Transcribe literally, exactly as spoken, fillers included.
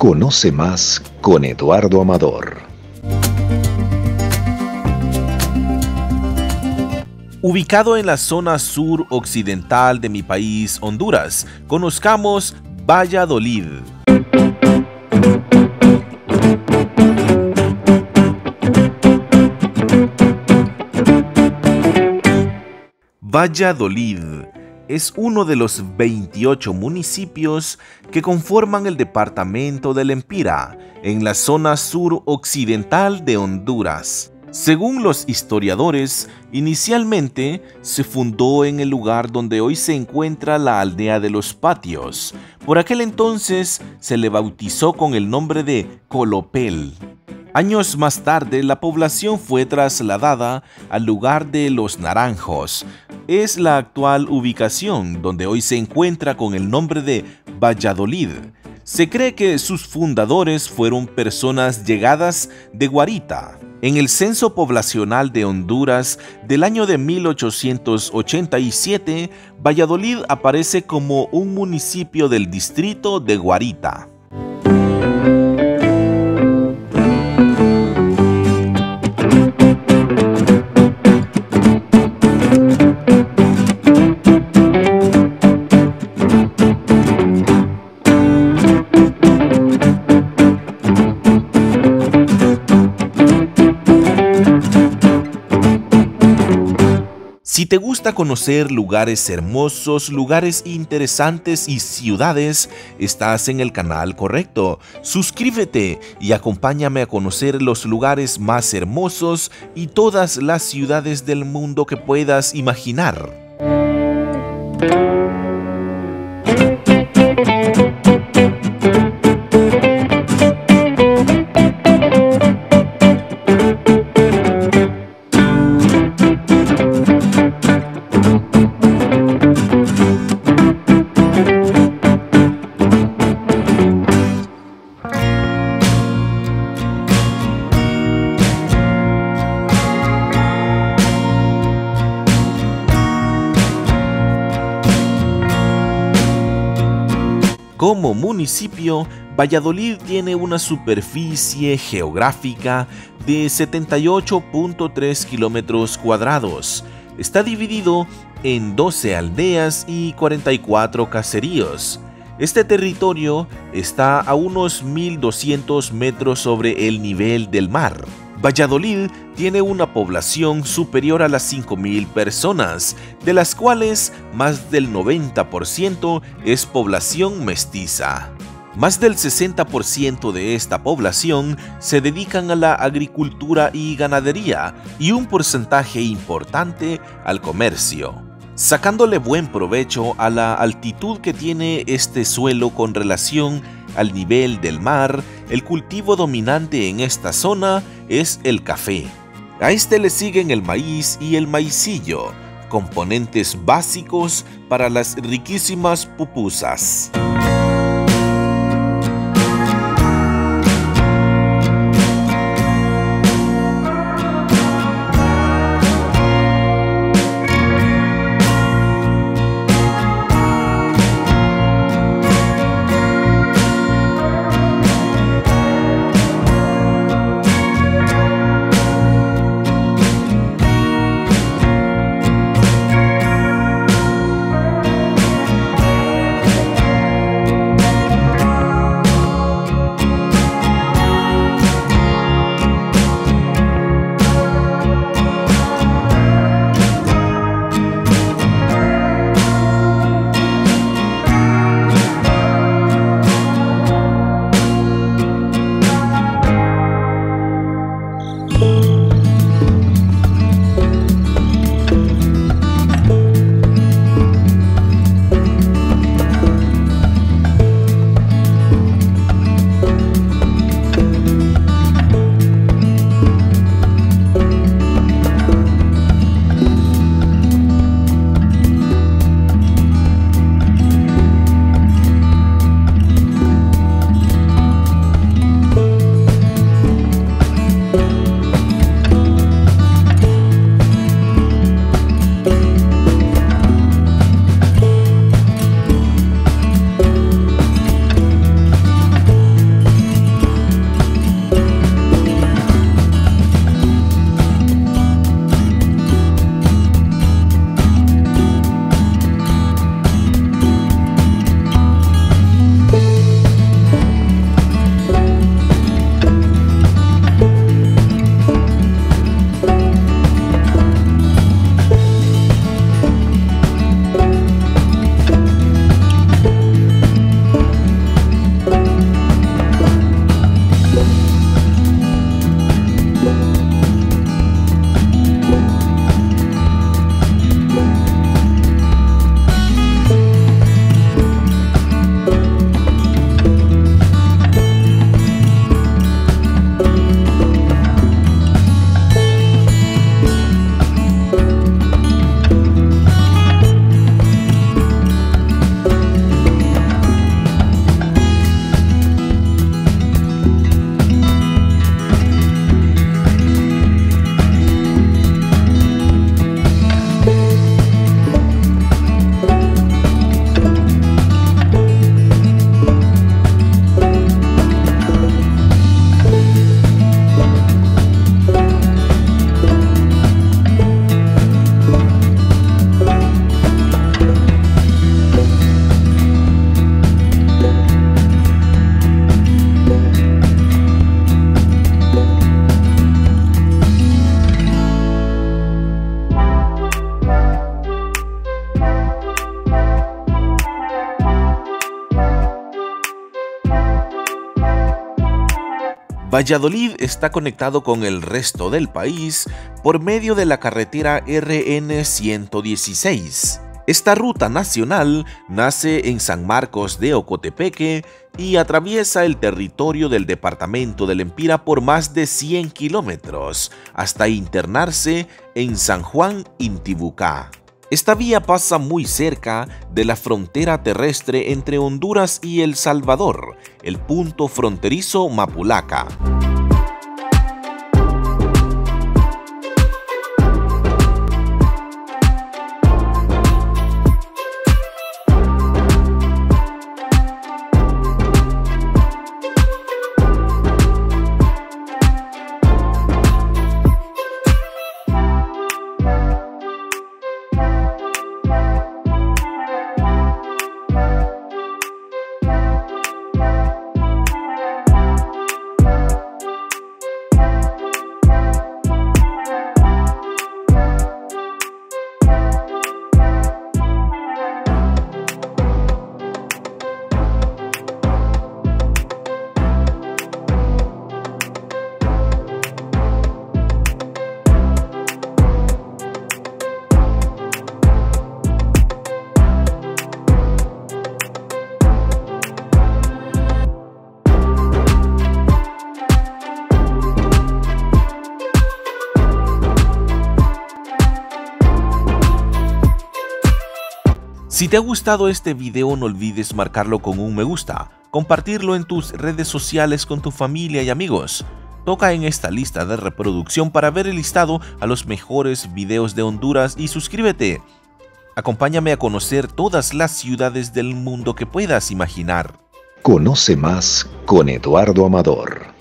Conoce más con Eduardo Amador. Ubicado en la zona sur-occidental de mi país, Honduras, conozcamos Valladolid. Valladolid es uno de los veintiocho municipios que conforman el departamento del Empira, en la zona sur-occidental de Honduras. Según los historiadores, inicialmente se fundó en el lugar donde hoy se encuentra la aldea de los Patios. Por aquel entonces se le bautizó con el nombre de Colopel. Años más tarde, la población fue trasladada al lugar de Los Naranjos. Es la actual ubicación donde hoy se encuentra con el nombre de Valladolid. Se cree que sus fundadores fueron personas llegadas de Guarita. En el censo poblacional de Honduras del año de mil ochocientos ochenta y siete, Valladolid aparece como un municipio del distrito de Guarita. Si te gusta conocer lugares hermosos, lugares interesantes y ciudades, estás en el canal correcto. Suscríbete y acompáñame a conocer los lugares más hermosos y todas las ciudades del mundo que puedas imaginar. Como municipio, Valladolid tiene una superficie geográfica de setenta y ocho punto tres kilómetros cuadrados. Está dividido en doce aldeas y cuarenta y cuatro caseríos. Este territorio está a unos mil doscientos metros sobre el nivel del mar. Valladolid tiene una población superior a las cinco mil personas, de las cuales más del noventa por ciento es población mestiza. Más del sesenta por ciento de esta población se dedican a la agricultura y ganadería y un porcentaje importante al comercio. Sacándole buen provecho a la altitud que tiene este suelo con relación al nivel del mar, el cultivo dominante en esta zona es el café. A este le siguen el maíz y el maicillo, componentes básicos para las riquísimas pupusas. Valladolid está conectado con el resto del país por medio de la carretera R N ciento dieciséis. Esta ruta nacional nace en San Marcos de Ocotepeque y atraviesa el territorio del departamento del Empira por más de cien kilómetros, hasta internarse en San Juan Intibucá. Esta vía pasa muy cerca de la frontera terrestre entre Honduras y El Salvador, el punto fronterizo Mapulaca. Si te ha gustado este video, no olvides marcarlo con un me gusta, compartirlo en tus redes sociales con tu familia y amigos. Toca en esta lista de reproducción para ver el listado a los mejores videos de Honduras y suscríbete. Acompáñame a conocer todas las ciudades del mundo que puedas imaginar. Conoce más con Eduardo Amador.